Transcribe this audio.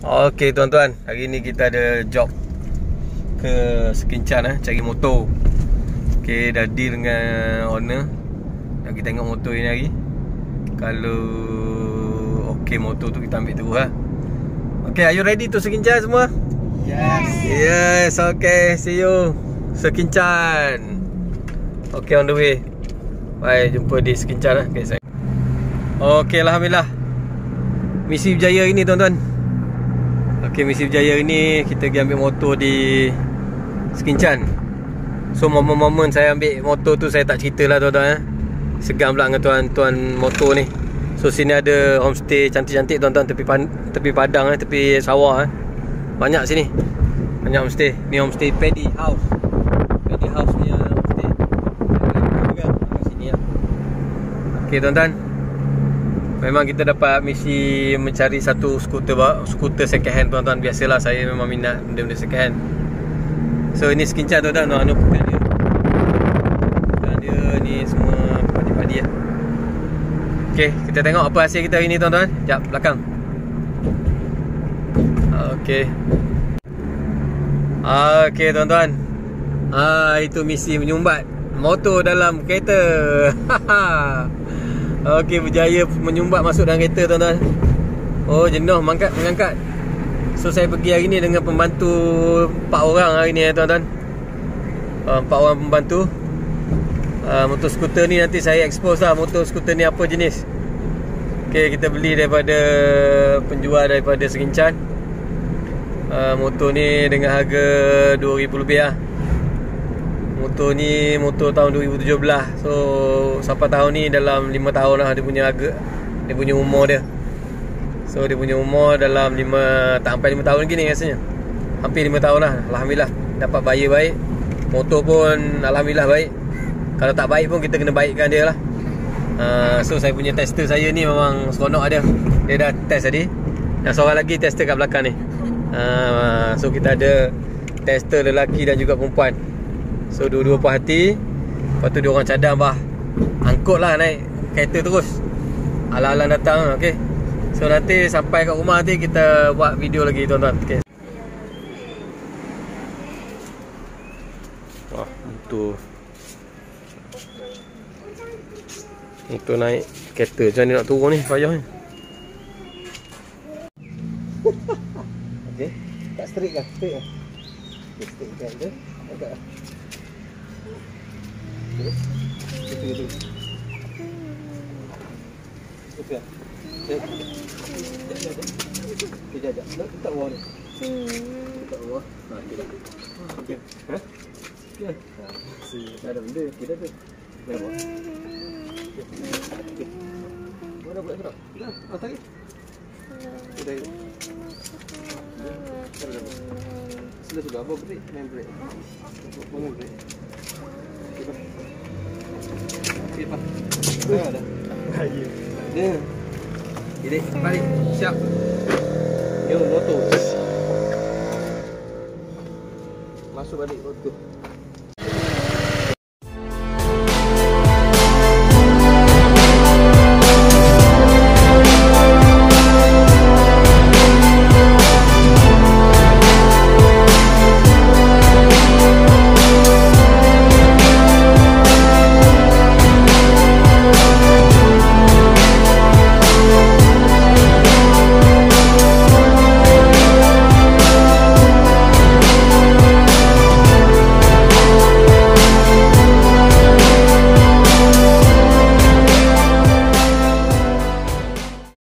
Okey tuan-tuan, hari ni kita ada job ke Sekincan cari motor. Okey, dah deal dengan owner. Nak kita tengok motor ini hari. Kalau okey motor tu kita ambil terus lah. Okey, are you ready to Sekincan semua? Yes, okay, see you Sekincan. Okay, on the way. Bye, jumpa di Sekincan lah. Okay, saya. Okay, Alhamdulillah, misi berjaya ini tuan-tuan. Okay, misi berjaya ini kita pergi ambil motor di Sekincan. So, momen-momen saya ambil motor tu saya tak cerita lah tuan-tuan. Segan pula dengan tuan-tuan motor ni. So, sini ada homestay cantik-cantik tuan-tuan, tepi padang tepi sawah banyak sini. Banyak homestay. Ni homestay Paddy House. Paddy House punya homestay. Kat sini lah. Okay tuan-tuan, memang kita dapat misi mencari satu skuter second hand tuan-tuan. Biasalah saya memang minat benda-benda second hand. So ini Sekincan tuan-tuan. Anu bukan dia. Bukan dia ni semua padi-padi lah. Okay, kita tengok apa hasil kita hari ni tuan-tuan. Sekejap, belakang. Okay. Okay tuan-tuan. Itu misi menyumbat motor dalam kereta. Okey, berjaya menyumbat masuk dalam kereta tuan-tuan. Oh, jenuh mengangkat. So saya pergi hari ni dengan pembantu 4 orang hari ni tuan-tuan. 4 orang pembantu. Motor skuter ni nanti saya expose lah motor skuter ni apa jenis. Okey, kita beli daripada penjual daripada Sekincan. Motor ni dengan harga 2,000 lebih lah. Motor ni motor tahun 2017. So sampai tahun ni dalam 5 tahun lah dia punya harga, dia punya umur dia. So dia punya umur dalam 5, tak sampai 5 tahun lagi ni rasanya. Hampir 5 tahun lah. Alhamdulillah dapat buyer baik. Motor pun alhamdulillah baik. Kalau tak baik pun kita kena baikkan dia lah. So saya punya tester saya ni memang seronok dia. Dia dah test tadi. Dan seorang lagi tester kat belakang ni. So kita ada tester lelaki dan juga perempuan. So dua-dua puas hati. Lepas tu dia orang cadang bah, angkut lah naik kereta terus. Alang-alang datang. Okay. So nanti sampai kat rumah nanti kita buat video lagi tuan-tuan. Okay. Wah, itu naik kereta macam ni nak turun ni, payah ni. Okay. Tak straight lah, straight lah. Okay, straight kan dia. Agak lah. Okay. Gitu. Okay. Sekejap. Letak bawah ni. Letak bawah. Okay. Hah? Okay. Tak ada benda. Kita tu. Letak bawah. Okay. Mana buat gerak? Dah. Tarik. Tarik. Sudah. Apa break? Main break. Bangun break. Okay, Pak. Dah. Dia. Jadi, balik. Siap. Yo, motor. Masuk balik motor.